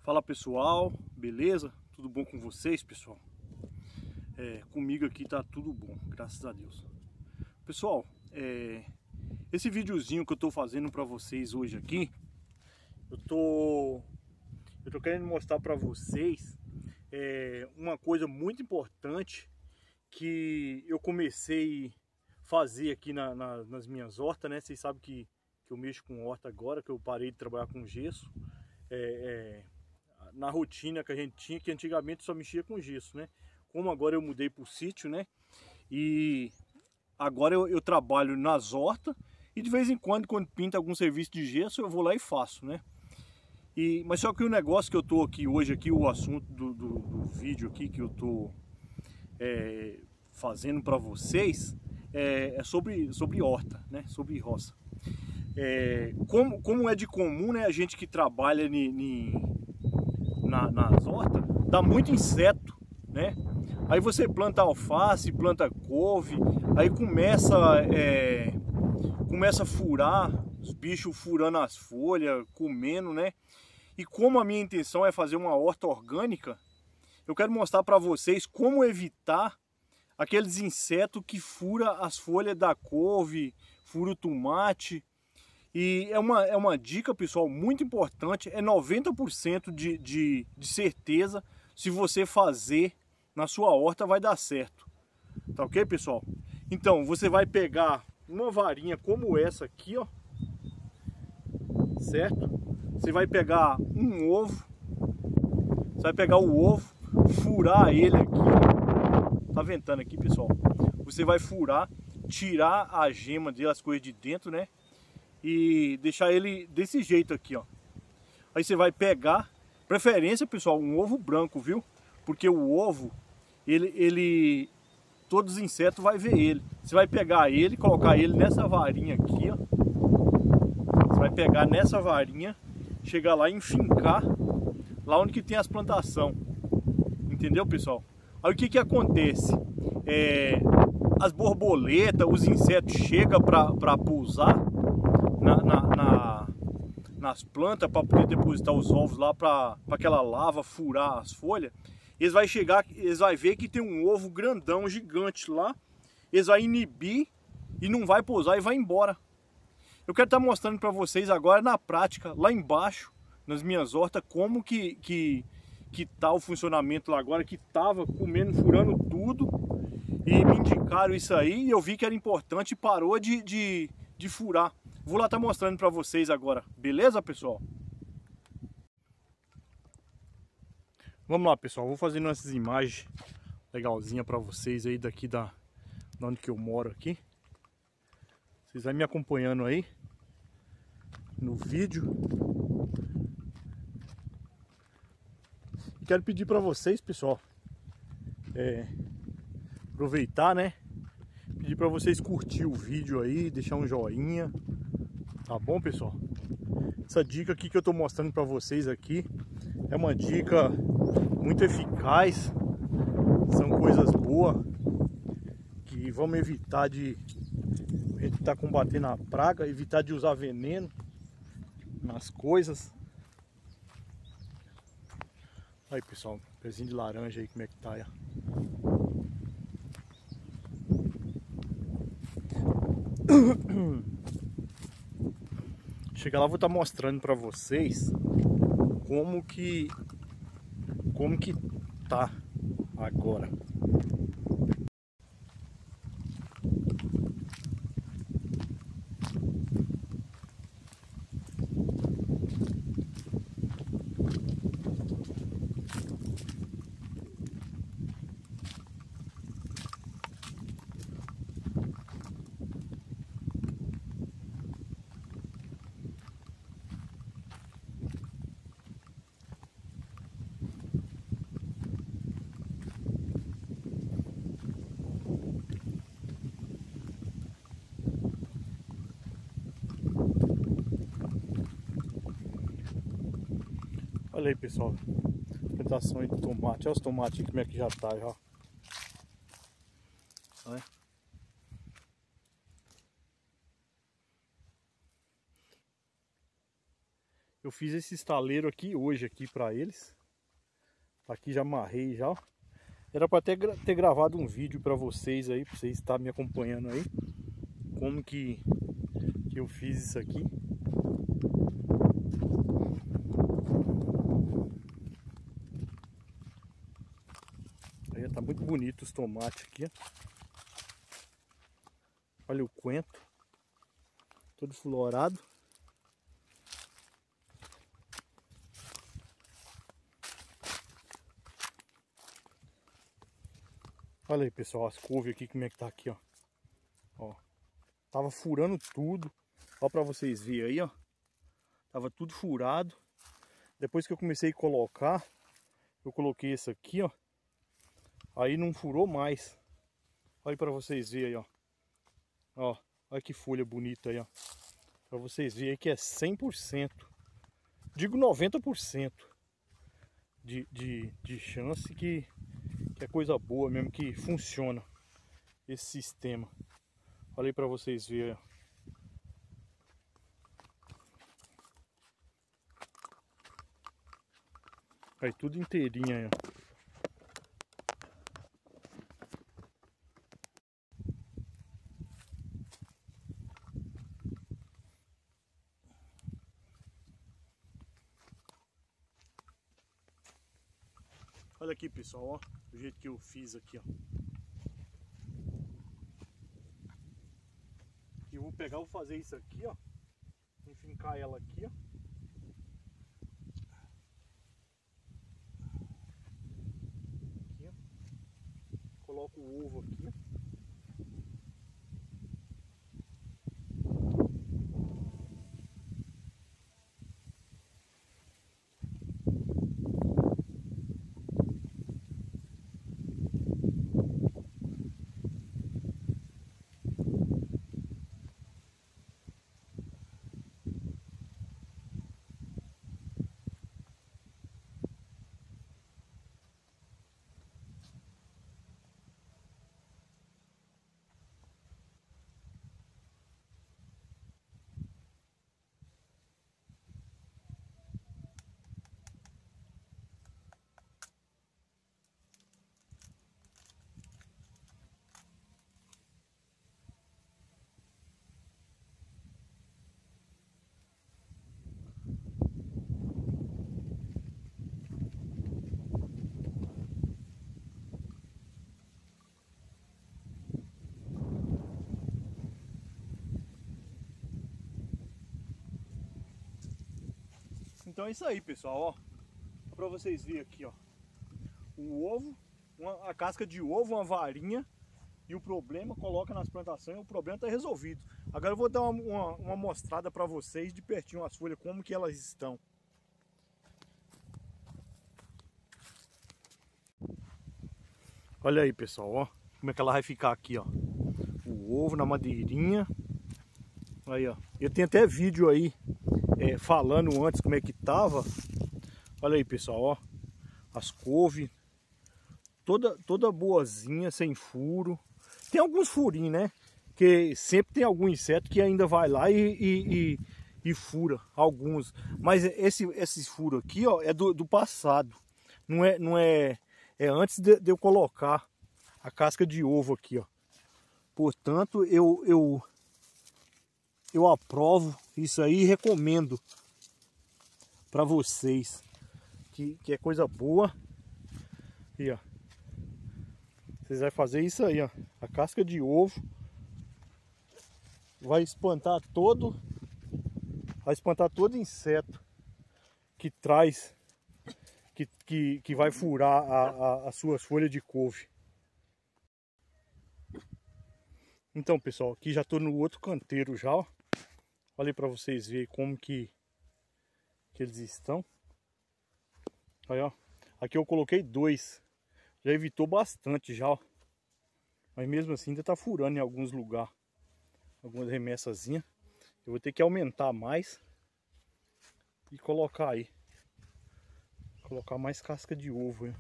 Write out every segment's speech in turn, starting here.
Fala pessoal, beleza? Tudo bom com vocês, pessoal? Comigo aqui tá tudo bom, graças a Deus. Pessoal, esse videozinho que eu tô fazendo para vocês hoje aqui, eu tô querendo mostrar para vocês uma coisa muito importante que eu comecei a fazer aqui nas minhas hortas, né? Vocês sabem que eu mexo com horta agora, que eu parei de trabalhar com gesso. Na rotina que a gente tinha, que antigamente só mexia com gesso, né? Como agora eu mudei para o sítio, né? E agora eu trabalho nas hortas e de vez em quando pinta algum serviço de gesso, eu vou lá e faço, né? Mas só que o negócio que eu tô aqui hoje, aqui, o assunto do vídeo aqui que eu tô fazendo para vocês é sobre horta, né? Sobre roça. Como é de comum, né? A gente que trabalha nas hortas, dá muito inseto, né? Aí você planta alface, planta couve, aí começa a furar, os bichos furando as folhas, comendo, né? E como a minha intenção é fazer uma horta orgânica, eu quero mostrar para vocês como evitar aqueles insetos que furam as folhas da couve, fura o tomate. E é uma dica, pessoal, muito importante, é 90% de certeza, se você fazer na sua horta vai dar certo. Tá ok, pessoal? Então, você vai pegar uma varinha como essa aqui, ó. Certo? Você vai pegar um ovo. Você vai pegar o ovo, furar ele aqui. Tá ventando aqui, pessoal? Você vai furar, tirar a gema dele, as coisas de dentro, né? E deixar ele desse jeito aqui, ó. Aí você vai pegar, preferência, pessoal, um ovo branco, viu? Porque o ovo, todos os insetos vai ver ele. Você vai pegar ele, colocar ele nessa varinha aqui, ó. Você vai pegar nessa varinha, chegar lá e enfincar lá onde que tem as plantações. Entendeu, pessoal? Aí o que que acontece? As borboletas, os insetos chegam para pousar nas plantas para poder depositar os ovos lá para aquela lava furar as folhas. Eles vão ver que tem um ovo grandão, gigante lá. Eles vão inibir e não vai pousar e vai embora. Eu quero estar mostrando para vocês agora na prática, lá embaixo, nas minhas hortas, como que tá o funcionamento lá agora, que tava comendo, furando tudo. E me indicaram isso aí e eu vi que era importante e parou de furar. Vou lá estar mostrando para vocês agora, beleza, pessoal? Vamos lá, pessoal, vou fazendo essas imagens legalzinhas para vocês aí daqui da onde que eu moro aqui. Vocês vão me acompanhando aí no vídeo. Quero pedir para vocês, pessoal, aproveitar, né? Pedir para vocês curtir o vídeo aí, deixar um joinha. Tá bom, pessoal? Essa dica aqui que eu tô mostrando para vocês aqui é uma dica muito eficaz. São coisas boas que vamos evitar de a gente tá combatendo a praga, evitar de usar veneno nas coisas. Aí, pessoal, pezinho de laranja aí, como é que tá, Chega lá, vou estar mostrando para vocês como que tá agora. Olha aí, pessoal, plantação de tomate. Olha os tomates como é que já tá, já. Olha. Eu fiz esse estaleiro aqui hoje aqui para eles. Aqui já amarrei já. Era para ter gravado um vídeo para vocês aí, para vocês estarem me acompanhando aí. Como que eu fiz isso aqui. Aí tá muito bonito os tomates aqui, ó. Olha o coentro. Todo florado. Olha aí, pessoal, as couves aqui, como é que tá aqui, ó. Tava furando tudo. Ó, pra vocês verem aí, ó. Tava tudo furado. Depois que eu comecei a colocar, eu coloquei esse aqui, ó. Aí não furou mais. Olha pra vocês verem aí, ó. Ó, olha que folha bonita aí, ó. Pra vocês verem aí que é 100%. Digo 90% de chance que é coisa boa mesmo, que funciona esse sistema. Olha aí pra vocês verem, ó. Aí tudo inteirinho aí, ó. Olha aqui, pessoal, ó, do jeito que eu fiz aqui, ó. Eu vou pegar, vou fazer isso aqui, ó. Enfincar ela aqui, ó. Aqui, ó. Coloco o ovo aqui, ó. Então é isso aí, pessoal, ó. Só pra vocês verem aqui, ó. O ovo, a casca de ovo, uma varinha. E o problema, coloca nas plantações, o problema tá resolvido. Agora eu vou dar uma mostrada pra vocês de pertinho as folhas, como que elas estão. Olha aí, pessoal, ó. Como é que ela vai ficar aqui, ó. O ovo na madeirinha. Aí, ó. Eu tenho até vídeo aí falando antes como é que tava. Olha aí, pessoal, ó. As couves. Toda boazinha, sem furo. Tem alguns furinhos, né? Que sempre tem algum inseto que ainda vai lá e fura alguns. Mas esse furo aqui, ó, é do passado. Não é antes de eu colocar a casca de ovo aqui, ó. Portanto, eu aprovo isso aí e recomendo para vocês que é coisa boa. E ó, vocês vão fazer isso aí, ó. A casca de ovo vai espantar todo inseto que traz, que vai furar as suas folhas de couve. Então, pessoal, aqui já estou no outro canteiro já, ó. Olha aí para vocês verem como que eles estão. Aí, ó. Aqui eu coloquei 2. Já evitou bastante já, ó. Mas mesmo assim ainda tá furando em alguns lugares. Algumas remessazinhas. Eu vou ter que aumentar mais. E colocar aí. Colocar mais casca de ovo, hein?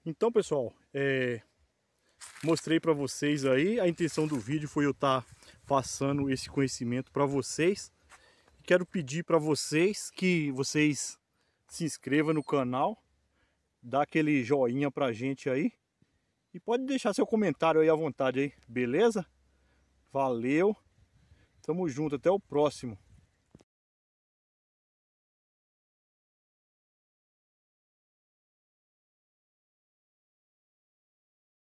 Então, pessoal, mostrei para vocês aí. A intenção do vídeo foi eu estar passando esse conhecimento para vocês. Quero pedir para vocês que vocês se inscrevam no canal, dá aquele joinha pra gente aí e pode deixar seu comentário aí à vontade aí, beleza? Valeu, tamo junto, até o próximo.